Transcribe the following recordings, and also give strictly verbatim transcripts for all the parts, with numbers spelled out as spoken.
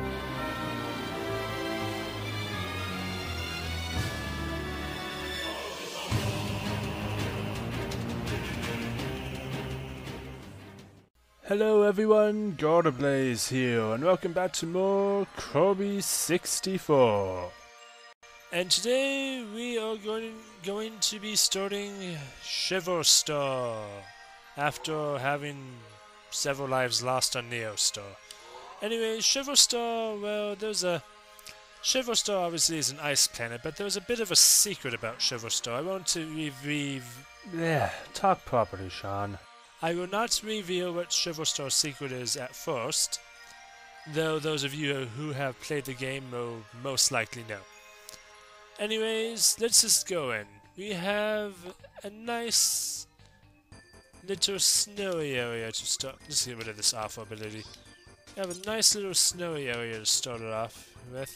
Hello everyone, Gordablaze here, and welcome back to more Kirby sixty-four. And today we are going going to be starting Shiver Star after having several lives lost on Neo Star. Anyway, Shiver Star, well, there's a Shiver Star obviously is an ice planet, but there's a bit of a secret about Shiver Star. I want to revive. Yeah, talk properly, Sean. I will not reveal what Shiver Star's secret is at first, though those of you who have played the game will most likely know. Anyways, let's just go in. We have a nice little snowy area to start. Let's get rid of this awful ability. We have a nice little snowy area to start it off with.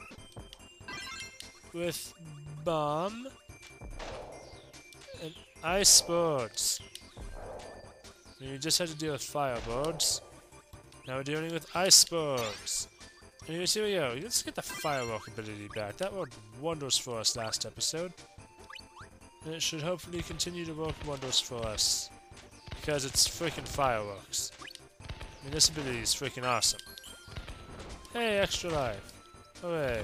With bomb and ice boards. You just had to deal with fireboards. Now we're dealing with icebergs. Anyways, here we go. Let's get the firework ability back. That worked wonders for us last episode. And it should hopefully continue to work wonders for us. Because it's freaking fireworks. I mean, this ability is freaking awesome. Hey, extra life. Hooray.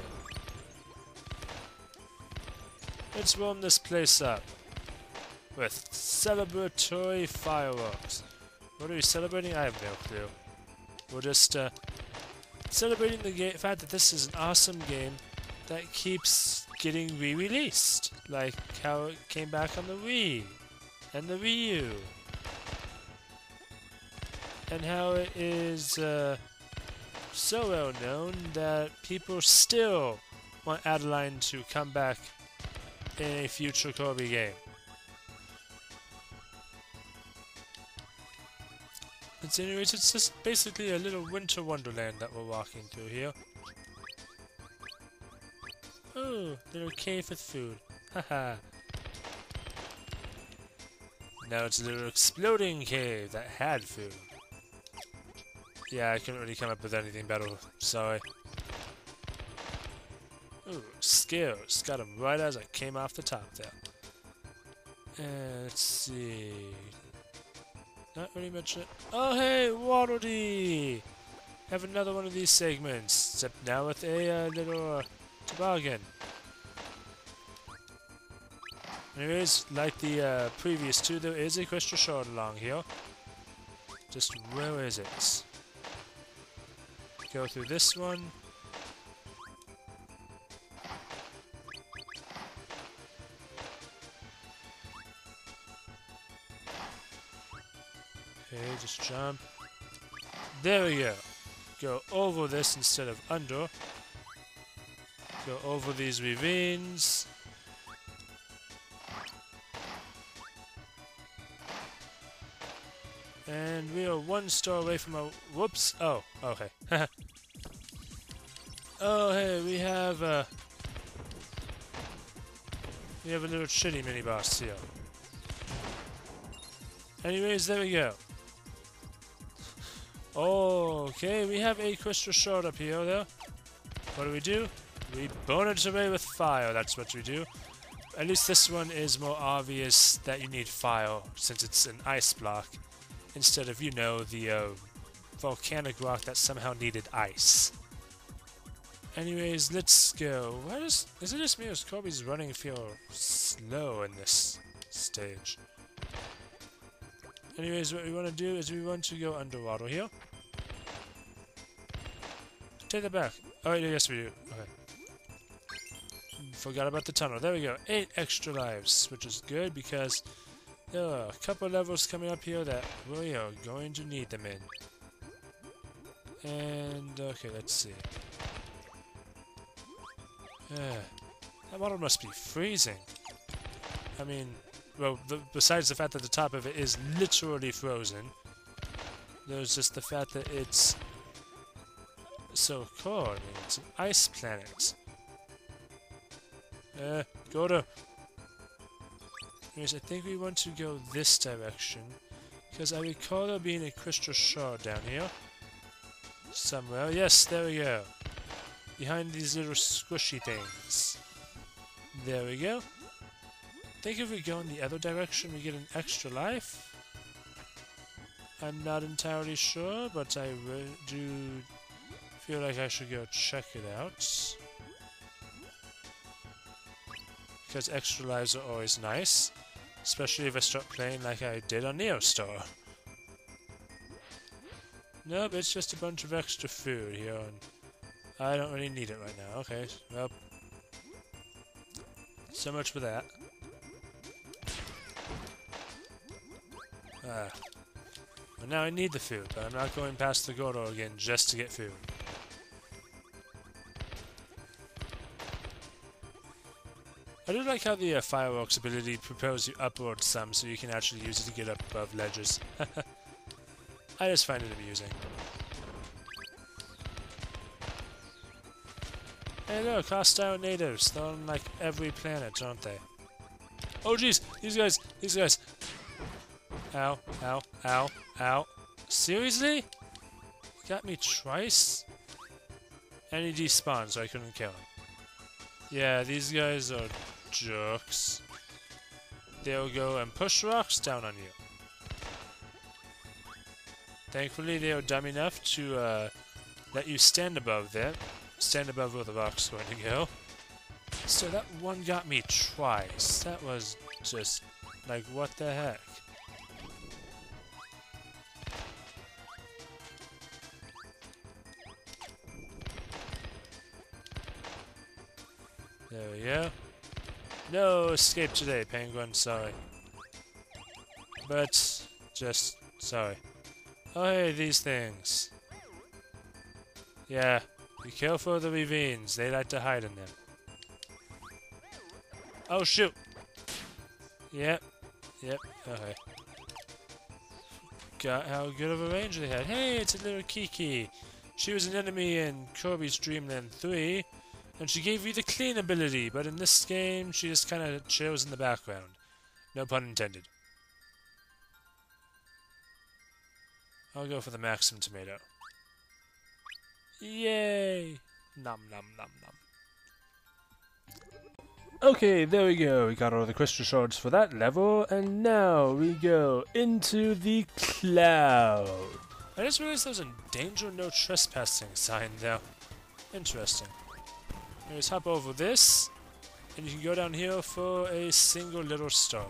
Let's warm this place up with celebratory fireworks. What are we celebrating? I have no clue. We're just uh, celebrating the ga fact that this is an awesome game that keeps getting re-released, like how it came back on the Wii and the Wii U, and how it is uh, so well known that people still want Adeline to come back in a future Kirby game. But anyways, it's just basically a little winter wonderland that we're walking through here. Oh, little cave with food. Haha. Now it's a little exploding cave that had food. Yeah, I couldn't really come up with anything better. Sorry. Ooh, skills. Got him right as I came off the top there. Uh, let's see. Not really much. Oh, hey, Waddle Dee! Have another one of these segments, except now with a uh, little uh, toboggan. Anyways, like the uh, previous two, there is a crystal shard along here. Just where is it? Go through this one. Okay, just jump. There we go. Go over this instead of under. Go over these ravines. And we are one star away from a... Whoops. Oh, okay. Oh, hey, we have uh We have a little shitty mini-boss here. Anyways, there we go. Okay, we have a crystal shard up here, though. What do we do? We burn it away with fire, that's what we do. At least this one is more obvious that you need fire, since it's an ice block, instead of, you know, the uh, volcanic rock that somehow needed ice. Anyways, let's go. Why does... Is it just me or is Kirby's running feel slow in this stage? Anyways, what we want to do is we want to go underwater here. Take that back. Oh, yes we do. Okay. Forgot about the tunnel. There we go. Eight extra lives, which is good because there are a couple levels coming up here that we are going to need them in. And, okay, let's see. Uh, that water must be freezing. I mean... Well, the, besides the fact that the top of it is literally frozen, there's just the fact that it's so cold. I mean, it's an ice planet. Uh, go to... Anyways, I think we want to go this direction, because I recall there being a crystal shard down here. somewhere. Yes, there we go. Behind these little squishy things. There we go. I think if we go in the other direction, we get an extra life. I'm not entirely sure, but I do feel like I should go check it out. Because extra lives are always nice. Especially if I start playing like I did on Neo Star. Nope, it's just a bunch of extra food here, and I don't really need it right now. Okay, well, so much for that. Ah. Well, now I need the food, but I'm not going past the Gordo again just to get food. I do like how the uh, fireworks ability propels you upward some, so you can actually use it to get up above ledges. I just find it amusing. Hey look, hostile natives. They're on like every planet, aren't they? Oh jeez, these guys, these guys. Ow, ow, ow, ow. Seriously? Got me twice? And he despawned, so I couldn't kill him. Yeah, these guys are jerks. They'll go and push rocks down on you. Thankfully, they are dumb enough to uh, let you stand above them. Stand above where the rock's going to go. So that one got me twice. That was just like, what the heck? There we go. No escape today, Penguin. Sorry. But, just sorry. Oh hey, these things. Yeah, be careful of the ravines. They like to hide in them. Oh shoot! Yep. Yep. Okay. Got how good of a range they had. Hey, it's a little Kiki. She was an enemy in Kirby's Dream Land three. And she gave you the clean ability, but in this game, she just kind of chills in the background. No pun intended. I'll go for the Maxim Tomato. Yay! Nom nom nom nom. Okay, there we go. We got all the crystal shards for that level, and now we go into the cloud. I just realized there was a danger no trespassing sign there. Interesting. Let's hop over this, and you can go down here for a single little star.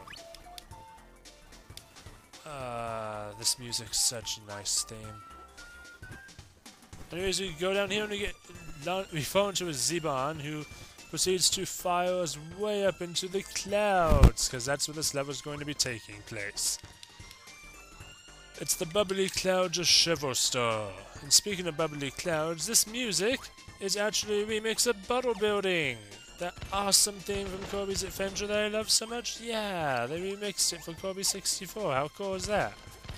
Ah, uh, this music's such a nice theme. Anyways, we go down here and we get down, we fall into a Zeban who proceeds to fire us way up into the clouds, because that's where this level is going to be taking place. It's the bubbly clouds of Shiver Star. And speaking of bubbly clouds, this music is actually a remix of Bottle Building. That awesome theme from Kirby's Adventure that I love so much. Yeah, they remixed it for Kirby sixty-four. How cool is that?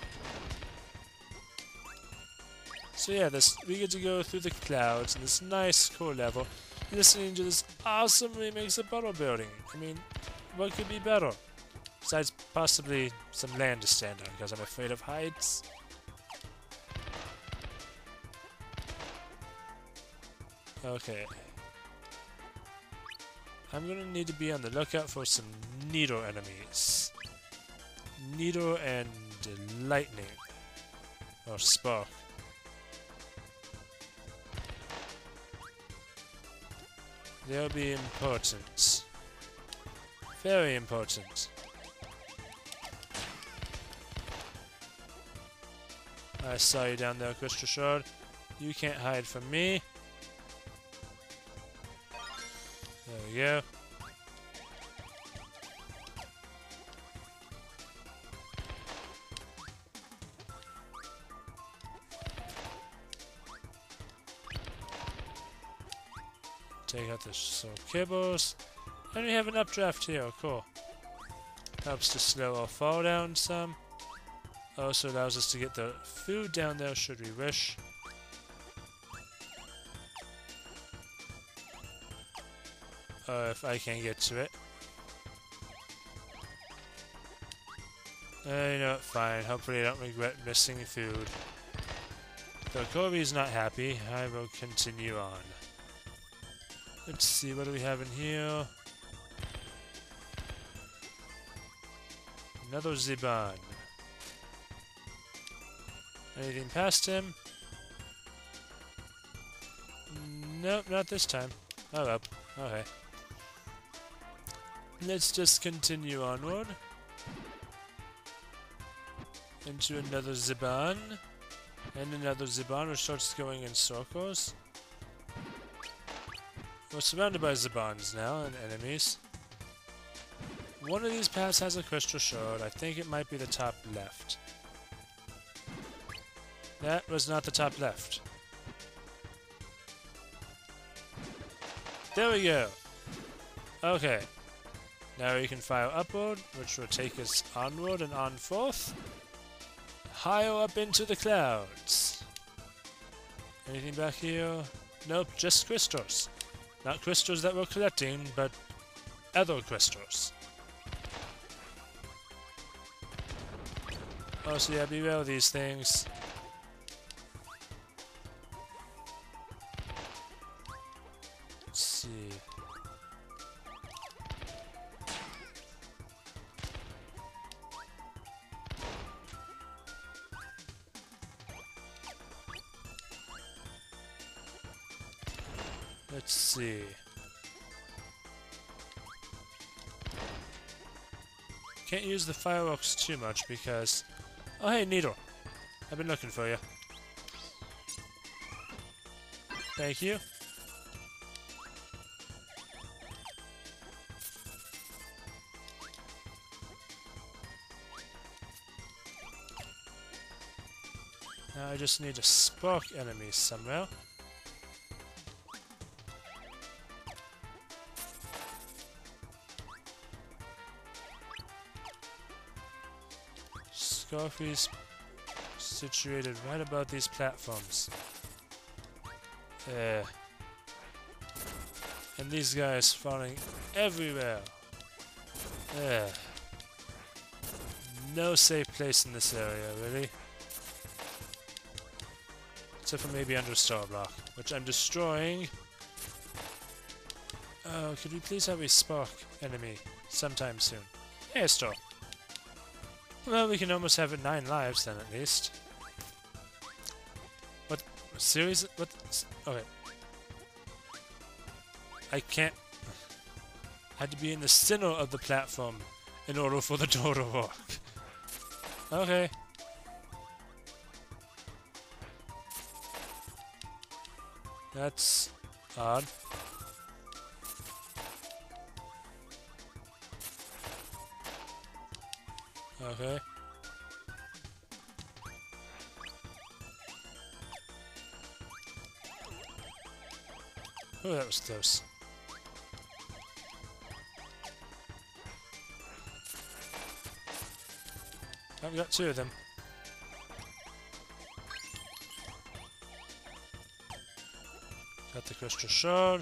So yeah, this we get to go through the clouds in this nice, cool level, listening to this awesome remix of Bottle Building. I mean, what could be better? Besides possibly some land to stand on, because I'm afraid of heights. Okay. I'm gonna need to be on the lookout for some needle enemies. Needle and lightning. Or spark. They'll be important. Very important. I saw you down there, Crystal Shard. You can't hide from me. There we go. Take out the soul kibbles. And we have an updraft here, cool. Helps to slow our fall down some. Also allows us to get the food down there should we wish. Uh, if I can get to it. Uh, you know what, fine. Hopefully I don't regret missing food. So Kirby's not happy. I will continue on. Let's see, what do we have in here? Another Ziban. Anything past him? Nope, not this time. Oh well. Okay. Let's just continue onward. Into another Ziban. And another Ziban, which starts going in circles. We're surrounded by Zibans now, and enemies. One of these paths has a crystal shard. I think it might be the top left. That was not the top left. There we go! Okay. Now we can fire upward, which will take us onward and on forth. Higher up into the clouds. Anything back here? Nope, just crystals. Not crystals that we're collecting, but other crystals. Oh, so yeah, beware of these things. Let's see. Let's see. Can't use the fireworks too much because... Oh hey, Needle. I've been looking for you. Thank you. Now I just need to spark enemies somewhere. Scarfy's situated right about these platforms. Uh, and these guys falling everywhere. Uh, no safe place in this area, really. Except for maybe under Star Block, which I'm destroying. Oh, could we please have a spark enemy sometime soon? Hey, a star. Well, we can almost have it nine lives then, at least. What? Series? What? Okay. I can't... I had to be in the center of the platform in order for the door to work. Okay. That's odd. Okay. Oh, that was close. I've got two of them. Got the crystal shard.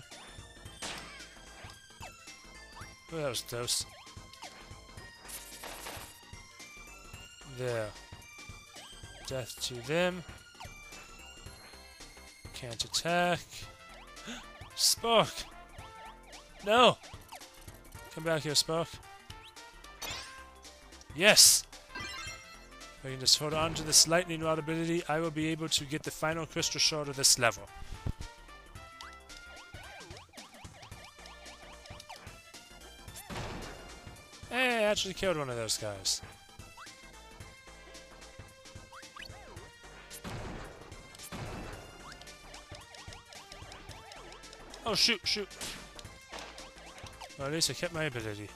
Oh, that was close. There. Death to them. Can't attack. Spark! No! Come back here, Spark. Yes! If I can just hold on to this lightning rod ability, I will be able to get the final crystal shard of this level. Hey, I actually killed one of those guys. Oh, shoot, shoot. Well, at least I kept my ability.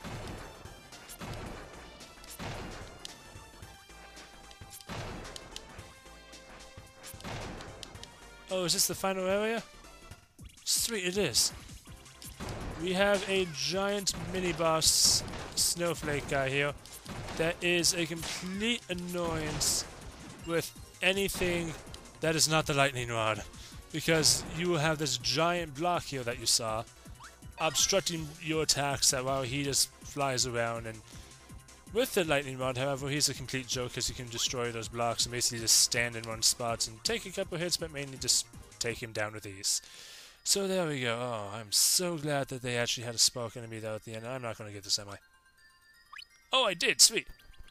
Oh, is this the final area? Sweet, it is. We have a giant mini-boss snowflake guy here that is a complete annoyance with anything that is not the lightning rod. Because you will have this giant block here that you saw obstructing your attacks while he just flies around and With the lightning rod, however, he's a complete joke because you can destroy those blocks and basically just stand in one spot and take a couple hits, but mainly just take him down with ease. So there we go. Oh, I'm so glad that they actually had a spark enemy there at the end. I'm not going to get this, am I? Oh, I did! Sweet!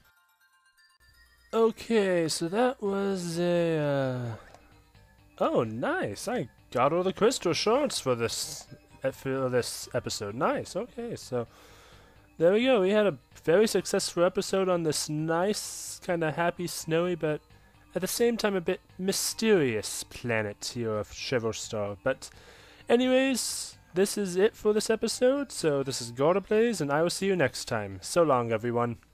Okay, so that was a... Uh... Oh, nice! I got all the crystal shards for this, for this episode. Nice, okay, so... There we go, we had a very successful episode on this nice, kind of happy, snowy, but at the same time a bit mysterious planet here of Shiver Star. But anyways, this is it for this episode, so this is GordaBlaze, and I will see you next time. So long, everyone.